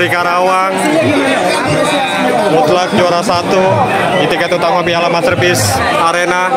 dari Karawang, mutlak juara 1 di tiket utama Piala Masterpiece Arena.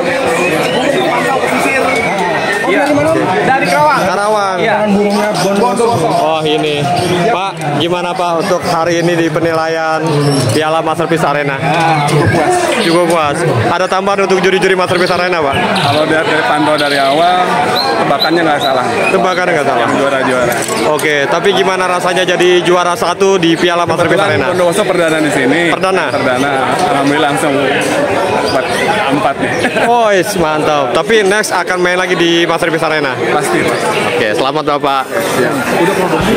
Iya, dari Karawang. Iya. Oh ini, Pak, gimana Pak untuk hari ini di penilaian Piala Masterpiece Arena? Cukup puas. Cukup puas. Ada tambahan untuk juri-juri Masterpiece Arena, Pak? Kalau dari pantau dari awal, tebakannya nggak salah. Tebakannya nggak salah. Juara-juara. Oke, tapi gimana rasanya jadi juara 1 di Piala Masterpiece Arena? Bondowoso perdana di sini. Perdana. Alhamdulillah langsung dapat 4 nih. Oh, mantap. Tapi next akan main lagi di Masterpiece Arena. Pasti. Oke, selamat Bapak. Ya. Udah produksi.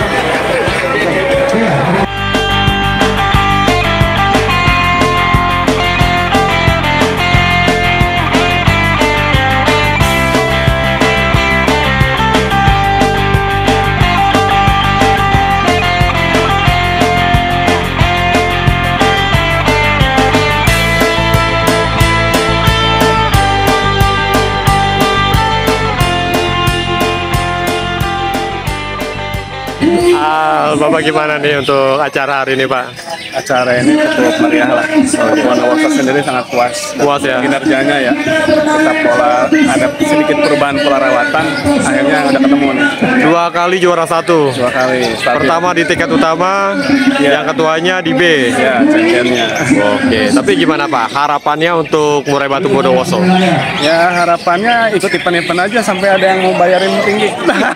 Bapak gimana nih untuk acara hari ini, Pak? Acara ini cukup meriah lah. Bondowoso sendiri sangat puas. Puas ya? Kinerjanya ya. Kita ada sedikit perubahan pola rawatan. Akhirnya udah ketemu nih. 2 kali juara 1. 2 kali. Stabil. Pertama di tiket utama, yang ketuanya di B. Ya, championnya. Oke, tapi gimana Pak? Harapannya untuk Murai Batu Bondowoso? Ya harapannya ikut event-event aja sampai ada yang mau bayarin tinggi.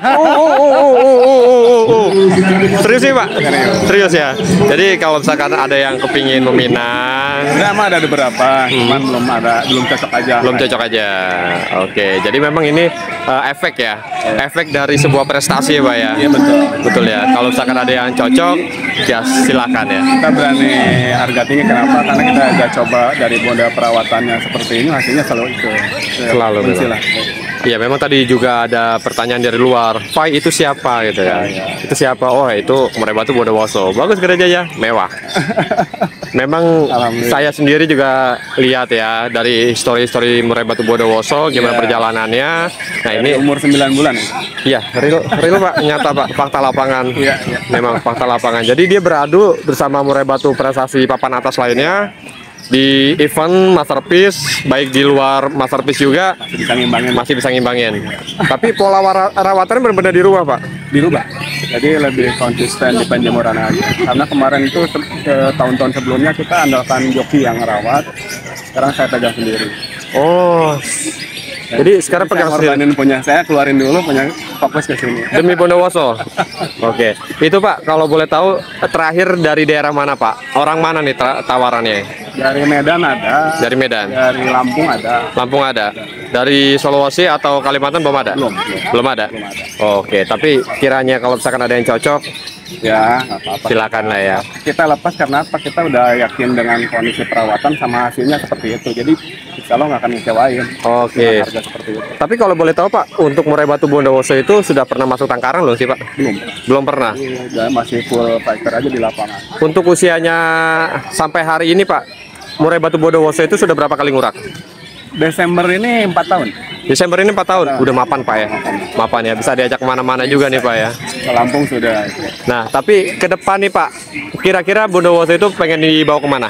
Serius sih Pak? Serius ya? Jadi kalau misalkan ada yang kepingin meminang, Ada beberapa, cuman belum cocok aja. belum cocok aja. Oke, jadi memang ini efek ya, efek dari sebuah prestasi ya Pak ya. Iya betul. Betul ya. Kalau misalkan ada yang cocok, ya silakan ya. Kita berani harga tinggi kenapa? Karena kita udah coba dari Bonda perawatannya seperti ini, hasilnya selalu itu. Selalu Kunci lah. Iya, memang tadi juga ada pertanyaan dari luar. Fai itu siapa gitu ya? Itu siapa? Oh, itu Murai Batu Bondowoso. Bagus gerejanya, mewah. Memang saya sendiri juga lihat ya dari story-story Murai Batu Bondowoso gimana perjalanannya. Nah, ini Umur 9 bulan. iya, real Pak, nyata Pak, fakta lapangan. Iya. Memang fakta lapangan. Jadi dia beradu bersama Murai Batu prestasi papan atas lainnya di event Masterpiece, baik di luar Masterpiece juga masih bisa ngimbangin. Tapi pola rawatannya benar-benar dirubah Pak? Dirubah. Jadi lebih konsisten di penjemuran aja. Karena kemarin itu tahun-tahun sebelumnya kita andalkan joki yang merawat. Sekarang saya pegang sendiri. Oh. Jadi sekarang pegang sendiri. Saya keluarin dulu punya, fokus ke sini. Demi Bondowoso. Oke. Itu Pak, kalau boleh tahu terakhir dari daerah mana Pak? Orang mana nih tawarannya? Dari Medan ada. Dari Medan. Dari Lampung ada. Lampung ada. Dari Sulawesi atau Kalimantan belum ada? Belum ada. Oke, tapi kiranya kalau misalkan ada yang cocok, ya nggak apa-apa. silakan lah ya. Kita lepas karena apa? Kita udah yakin dengan kondisi perawatan sama hasilnya seperti itu. Jadi insya Allah nggak akan ngecewain. Oke. Harga seperti itu. Tapi kalau boleh tahu Pak, untuk Murai Batu Bondowoso itu sudah pernah masuk Tangkaran belum sih Pak? Belum. Belum pernah. Ya, masih full fighter aja di lapangan. Untuk usianya sampai hari ini Pak, Murai Batu Bondowoso itu sudah berapa kali ngurak? Desember ini 4 tahun. Desember ini 4 tahun, udah mapan Pak ya? Mapan ya, bisa diajak kemana-mana juga nih Pak ya? Ke Lampung sudah. Nah, tapi ke depan nih Pak, kira-kira Bondowoso itu pengen dibawa kemana?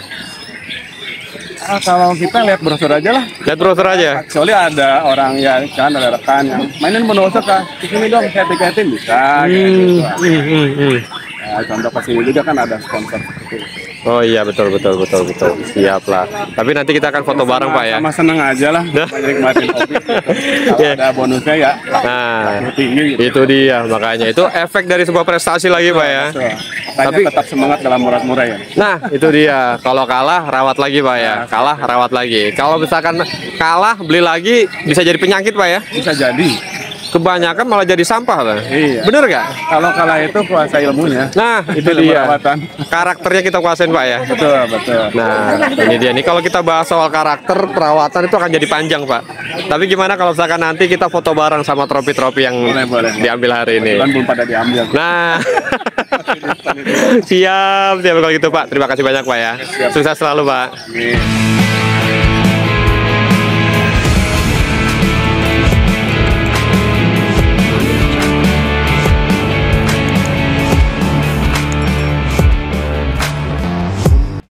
Kalau kita lihat brosur aja lah. Lihat brosur aja? Soalnya ada orang ya kan, ada rekan yang mainin Bondowoso Kak, kesini dong, saya tiketin bisa. Gitu. Ya, contoh kesini juga kan ada sponsor seperti itu. Oh iya, betul. Siap lah. Tapi nanti kita akan foto bareng Pak ya. Sama seneng aja lah. Nikmatin kopi. Kalau ada bonusnya ya. Nah, tinggi gitu. itu dia makanya. Itu efek dari sebuah prestasi lagi Pak ya. Tapi tetap semangat dalam murah-murah ya. Nah, itu dia. Kalau kalah, rawat lagi Pak ya. Kalah, rawat lagi. Kalau misalkan kalah, beli lagi, bisa jadi penyakit Pak ya. Bisa jadi. Kebanyakan malah jadi sampah Pak. Iya. Bener nggak? Kalau kalah itu kuasa ilmunya. Nah, itu dia. Perawatan. Karakternya kita kuasain Pak ya. Betul. Nah, ini dia nih. Kalau kita bahas soal karakter perawatan itu akan jadi panjang Pak. Tapi gimana kalau misalkan nanti kita foto bareng sama trofi-trofi yang boleh. diambil hari ini? Belum pada diambil. Nah, siap kalau gitu Pak. Terima kasih banyak Pak ya. Sukses selalu Pak.